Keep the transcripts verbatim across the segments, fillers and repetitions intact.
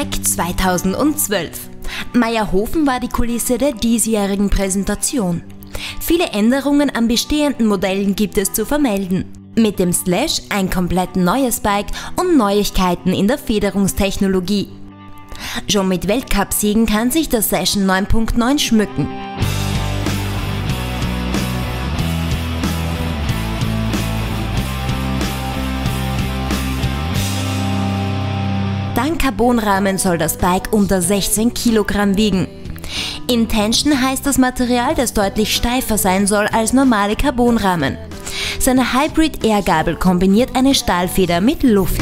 Trek zweitausendzwölf. Meierhofen war die Kulisse der diesjährigen Präsentation. Viele Änderungen an bestehenden Modellen gibt es zu vermelden. Mit dem Slash ein komplett neues Bike und Neuigkeiten in der Federungstechnologie. Schon mit Weltcup-Siegen kann sich das Session neun Punkt neun schmücken. Dank Carbonrahmen soll das Bike unter sechzehn Kilogramm wiegen. Intention heißt das Material, das deutlich steifer sein soll als normale Carbonrahmen. Seine Hybrid-Air-Gabel kombiniert eine Stahlfeder mit Luft.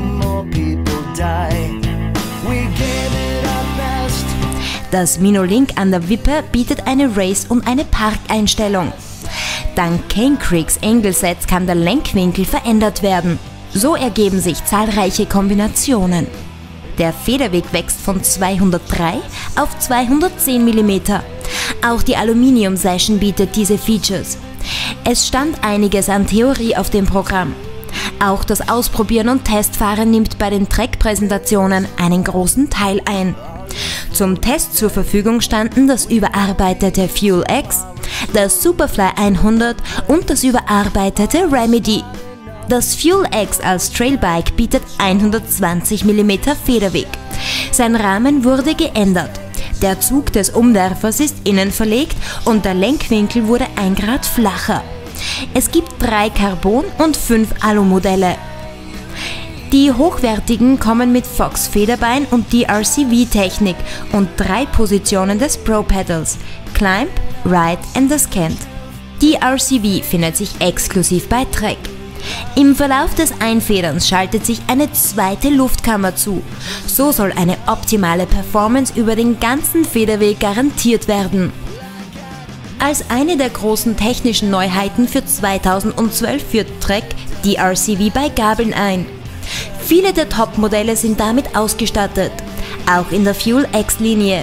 Das Minolink an der Wippe bietet eine Race- und eine Parkeinstellung. Dank Cane Creeks Angle-Sets kann der Lenkwinkel verändert werden. So ergeben sich zahlreiche Kombinationen. Der Federweg wächst von zweihundertdrei auf zweihundertzehn Millimeter. Auch die Aluminium Session bietet diese Features. Es stand einiges an Theorie auf dem Programm. Auch das Ausprobieren und Testfahren nimmt bei den Trek-Präsentationen einen großen Teil ein. Zum Test zur Verfügung standen das überarbeitete Fuel X, das Superfly hundert und das überarbeitete Remedy. Das Fuel X als Trailbike bietet hundertzwanzig Millimeter Federweg. Sein Rahmen wurde geändert. Der Zug des Umwerfers ist innen verlegt und der Lenkwinkel wurde ein Grad flacher. Es gibt drei Carbon- und fünf Alu-Modelle. Die hochwertigen kommen mit Fox-Federbein und D R C V-Technik und drei Positionen des Pro-Pedals: Climb, Ride and Ascent. D R C V findet sich exklusiv bei Trek. Im Verlauf des Einfederns schaltet sich eine zweite Luftkammer zu. So soll eine optimale Performance über den ganzen Federweg garantiert werden. Als eine der großen technischen Neuheiten für zweitausendzwölf führt Trek D R C V bei Gabeln ein. Viele der Top-Modelle sind damit ausgestattet, auch in der Fuel X-Linie.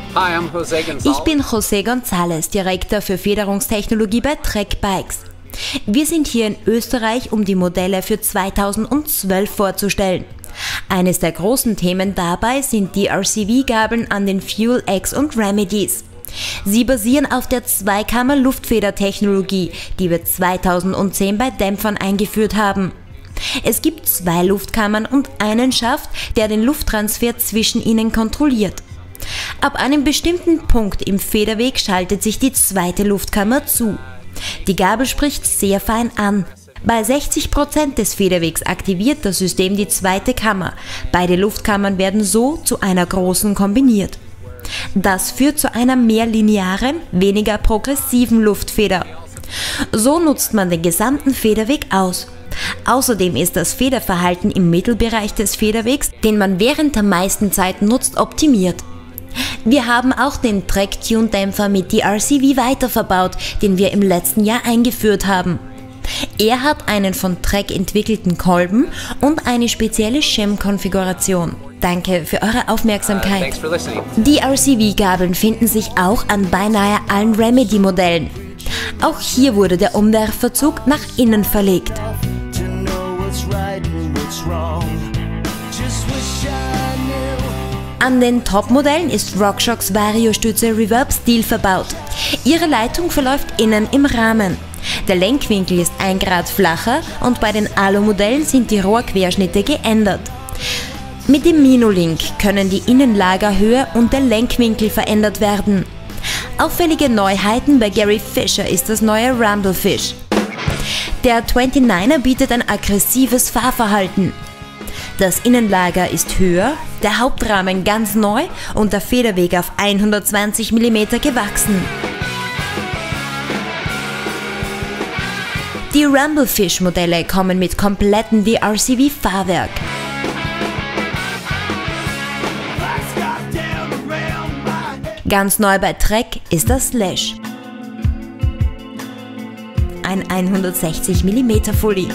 Ich bin José González, Direktor für Federungstechnologie bei Trek Bikes. Wir sind hier in Österreich, um die Modelle für zweitausendzwölf vorzustellen. Eines der großen Themen dabei sind die D R C V-Gabeln an den Fuel X und Remedies. Sie basieren auf der Zweikammer-Luftfeder-Technologie, die wir zweitausendzehn bei Dämpfern eingeführt haben. Es gibt zwei Luftkammern und einen Schaft, der den Lufttransfer zwischen ihnen kontrolliert. Ab einem bestimmten Punkt im Federweg schaltet sich die zweite Luftkammer zu. Die Gabel spricht sehr fein an. Bei sechzig Prozent des Federwegs aktiviert das System die zweite Kammer. Beide Luftkammern werden so zu einer großen kombiniert. Das führt zu einer mehr linearen, weniger progressiven Luftfeder. So nutzt man den gesamten Federweg aus. Außerdem ist das Federverhalten im Mittelbereich des Federwegs, den man während der meisten Zeit nutzt, optimiert. Wir haben auch den Trek-Tune-Dämpfer mit D R C V weiterverbaut, den wir im letzten Jahr eingeführt haben. Er hat einen von Trek entwickelten Kolben und eine spezielle Shim-Konfiguration. Danke für eure Aufmerksamkeit. D R C V-Gabeln finden sich auch an beinahe allen Remedy-Modellen. Auch hier wurde der Umwerferzug nach innen verlegt. An den Top-Modellen ist RockShox Variostütze Reverb Steel verbaut. Ihre Leitung verläuft innen im Rahmen. Der Lenkwinkel ist ein Grad flacher und bei den Alu-Modellen sind die Rohrquerschnitte geändert. Mit dem Minolink können die Innenlagerhöhe und der Lenkwinkel verändert werden. Auffällige Neuheiten bei Gary Fisher ist das neue Rumblefish. Der neunundzwanziger bietet ein aggressives Fahrverhalten. Das Innenlager ist höher, der Hauptrahmen ganz neu und der Federweg auf hundertzwanzig Millimeter gewachsen. Die Rumblefish-Modelle kommen mit komplettem D R C V-Fahrwerk. Ganz neu bei Trek ist das Slash. Ein hundertsechzig Millimeter Fully.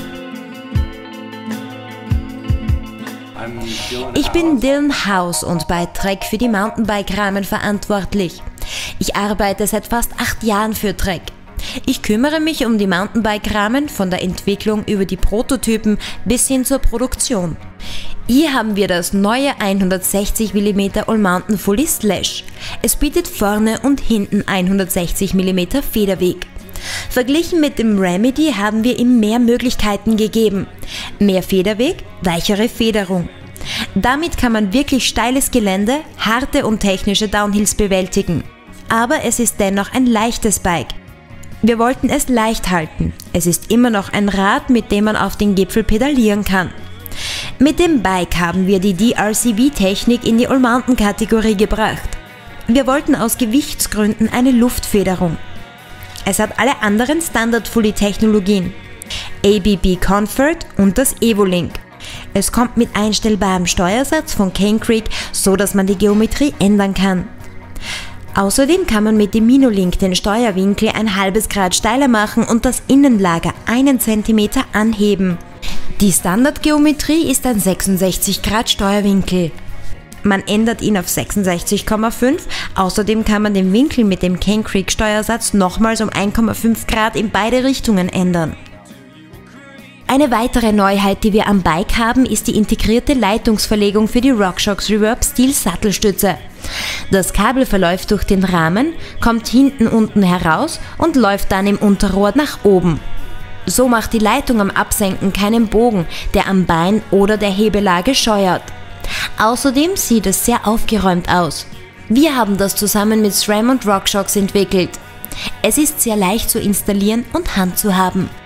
Ich bin Dylan House und bei Trek für die Mountainbike-Rahmen verantwortlich. Ich arbeite seit fast acht Jahren für Trek. Ich kümmere mich um die Mountainbike-Rahmen von der Entwicklung über die Prototypen bis hin zur Produktion. Hier haben wir das neue hundertsechzig Millimeter All Mountain Fully Slash. Es bietet vorne und hinten hundertsechzig Millimeter Federweg. Verglichen mit dem Remedy haben wir ihm mehr Möglichkeiten gegeben. Mehr Federweg, weichere Federung. Damit kann man wirklich steiles Gelände, harte und technische Downhills bewältigen. Aber es ist dennoch ein leichtes Bike. Wir wollten es leicht halten. Es ist immer noch ein Rad, mit dem man auf den Gipfel pedalieren kann. Mit dem Bike haben wir die D R C V-Technik in die All-Mountain-Kategorie gebracht. Wir wollten aus Gewichtsgründen eine Luftfederung. Es hat alle anderen Standard-Fully-Technologien, A B B Comfort und das Evolink. Es kommt mit einstellbarem Steuersatz von Canecric, so dass man die Geometrie ändern kann. Außerdem kann man mit dem Minolink den Steuerwinkel ein halbes Grad steiler machen und das Innenlager einen Zentimeter anheben. Die Standardgeometrie ist ein sechsundsechzig Grad Steuerwinkel. Man ändert ihn auf sechsundsechzig Komma fünf, außerdem kann man den Winkel mit dem Canecric Steuersatz nochmals um eins Komma fünf Grad in beide Richtungen ändern. Eine weitere Neuheit, die wir am Bike haben, ist die integrierte Leitungsverlegung für die RockShox Reverb Steel Sattelstütze. Das Kabel verläuft durch den Rahmen, kommt hinten unten heraus und läuft dann im Unterrohr nach oben. So macht die Leitung am Absenken keinen Bogen, der am Bein oder der Hebelage scheuert. Außerdem sieht es sehr aufgeräumt aus. Wir haben das zusammen mit SRAM und RockShox entwickelt. Es ist sehr leicht zu installieren und handzuhaben.